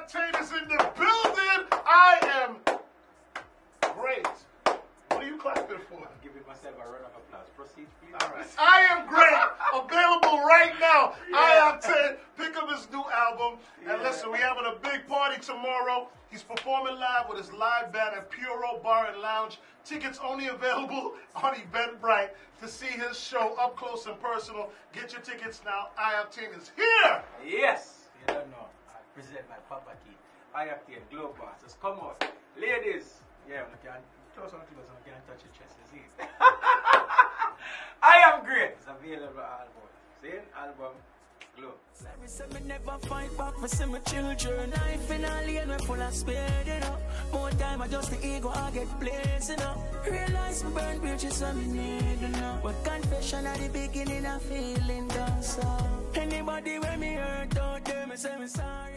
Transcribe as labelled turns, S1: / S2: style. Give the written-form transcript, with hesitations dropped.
S1: I-Octane is in the building. I am great. What are you clapping for?
S2: I'm giving myself a round of applause. Proceed, please.
S1: All right. I am great. Available right now. I-Octane. Pick up his new album. And listen, we're having a big party tomorrow. He's performing live with his live band at Puro Bar and Lounge. Tickets only available on Eventbrite to see his show up close and personal. Get your tickets now. I-Octane is here.
S2: Yes. You don't know. I present my Papa Keith. I-Octane Glow Bosses. Come on. Ladies. Yeah, we can close on to us and can touch your chest. You see it? I am great. It's available album. See? Album. Glow.
S3: Let me say me never fight back for see my children. Life in a lane, we full of speed, you know. More time I just the ego, I get blazed, you know. Realize me burn bridges when me need, you know. But confession at the beginning, I feeling done, so. Anybody when me hurt out there, me say me sorry.